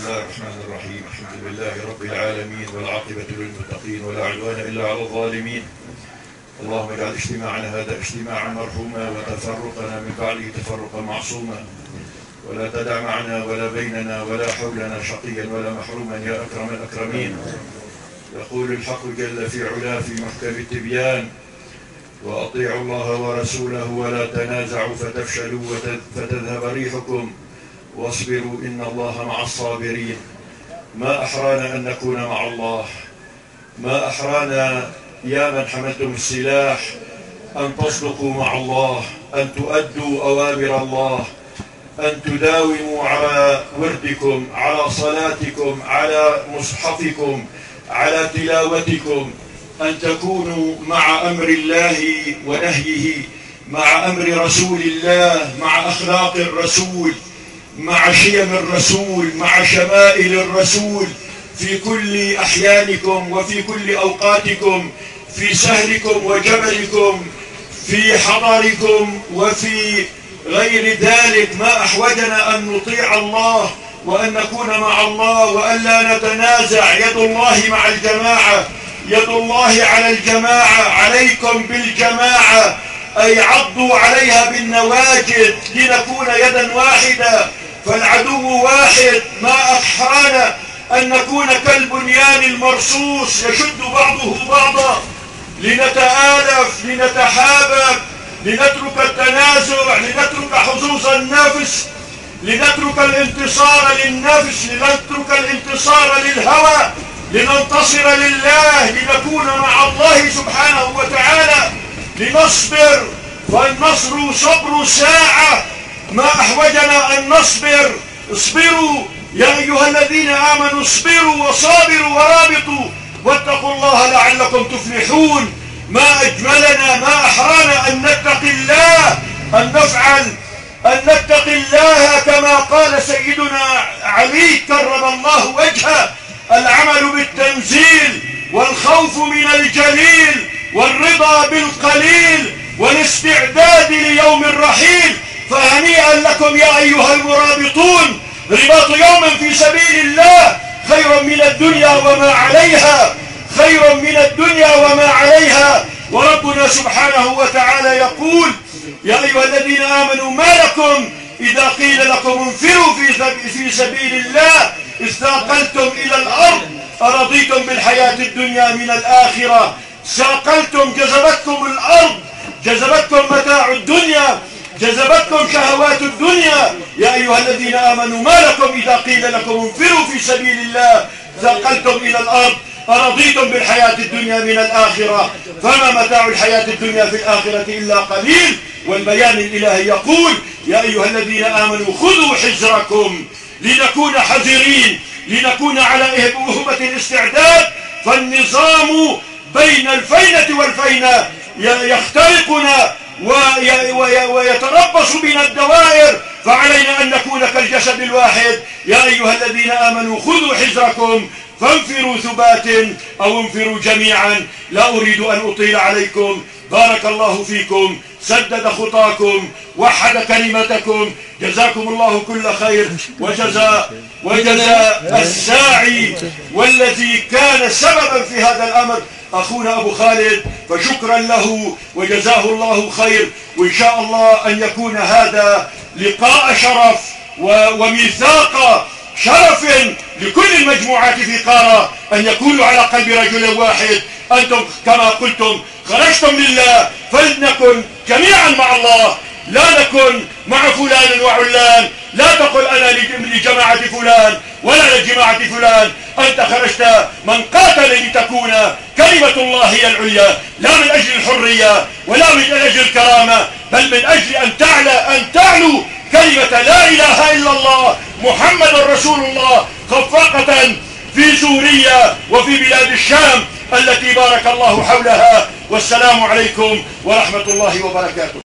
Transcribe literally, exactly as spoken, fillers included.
بسم الله الرحمن الرحيم. الحمد لله رب العالمين والعاقبة للمتقين ولا عدوان إلا على الظالمين. اللهم اجعل اجتماعنا هذا اجتماعا مرحوما وتفرقنا من بعده تفرقا معصوما، ولا تدع معنا ولا بيننا ولا حولنا شقيا ولا محروما يا أكرم الأكرمين. يقول الحق جل في علاه في محكم التبيان: وأطيعوا الله ورسوله ولا تنازعوا فتفشلوا فتذهب ريحكم واصبروا إن الله مع الصابرين. ما أحرانا أن نكون مع الله، ما أحرانا يا من حملتم السلاح أن تصدقوا مع الله، أن تؤدوا أوامر الله، أن تداوموا على وردكم، على صلاتكم، على مصحفكم، على تلاوتكم، أن تكونوا مع أمر الله ونهيه، مع أمر رسول الله، مع أخلاق الرسول، مع شيم الرسول، مع شمائل الرسول في كل أحيانكم وفي كل أوقاتكم، في سهلكم وجبلكم، في حضركم وفي غير ذلك. ما أحوجنا أن نطيع الله وأن نكون مع الله وأن لا نتنازع. يد الله مع الجماعة، يد الله على الجماعة، عليكم بالجماعة، أي عضوا عليها بالنواجذ لنكون يدا واحدة، فالعدو واحد. ما أحرانا أن نكون كالبنيان المرصوص يشد بعضه بعضا، لنتآلف، لنتحابب، لنترك التنازع، لنترك حظوظ النفس، لنترك الانتصار للنفس، لنترك الانتصار للهوى، لننتصر لله، لنكون مع الله سبحانه وتعالى، لنصبر، فالنصر صبر ساعة. ما أحوجنا أن نصبر. اصبروا يا أيها الذين آمنوا، اصبروا وصابروا ورابطوا واتقوا الله لعلكم تفلحون. ما أجملنا، ما أحرانا أن نتقي الله، أن نفعل، أن نتقي الله كما قال سيدنا علي كرم الله وجهه: العمل بالتنزيل والخوف من الجليل والرضا بالقليل والاستعداد ليوم الرحيل. فهنيئا لكم يا أيها المرابطون، رباط يوم في سبيل الله خير من الدنيا وما عليها، خير من الدنيا وما عليها. وربنا سبحانه وتعالى يقول: يا أيها الذين آمنوا ما لكم إذا قيل لكم انفروا في سبيل الله استثقلتم إلى الأرض أرضيتم بالحياة الدنيا من الآخرة. ساقلتم، جذبتكم الأرض، جذبتكم متاع الدنيا، جذبتكم شهوات الدنيا. يا أيها الذين آمنوا ما لكم إذا قيل لكم انفروا في سبيل الله ثقلتم إلى الأرض أرضيتم بالحياة الدنيا من الآخرة فما متاع الحياة الدنيا في الآخرة إلا قليل. والبيان الإلهي يقول: يا أيها الذين آمنوا خذوا حذركم، لنكون حذرين، لنكون على أهبة الاستعداد. فالنظام بين الفينة والفينة يخترقنا ويتربص بنا الدوائر، فعلينا أن نكون كالجسد الواحد. يا أيها الذين آمنوا خذوا حذركم فانفروا ثبات أو انفروا جميعا. لا أريد أن أطيل عليكم، بارك الله فيكم، سدد خطاكم، وحد كلمتكم، جزاكم الله كل خير. وجزاء وجزاء الساعي والذي كان سببا في هذا الأمر أخونا أبو خالد، فشكرا له وجزاه الله خير. وإن شاء الله أن يكون هذا لقاء شرف وميثاق شرف لكل المجموعات في قارة أن يكونوا على قلب رجل واحد. أنتم كما قلتم خرجتم لله، فلنكن جميعا مع الله، لا نكن مع فلان وعلان. لا تقل أنا لجماعة فلان ولا لجماعة فلان. أنت خرجت من قاتل لتكون كلمة الله هي العليا، لا من أجل الحرية ولا من أجل الكرامة، بل من أجل أن تعلى أن تعلو كلمة لا إله إلا الله محمد رسول الله خفاقة في سوريا وفي بلاد الشام التي بارك الله حولها. والسلام عليكم ورحمة الله وبركاته.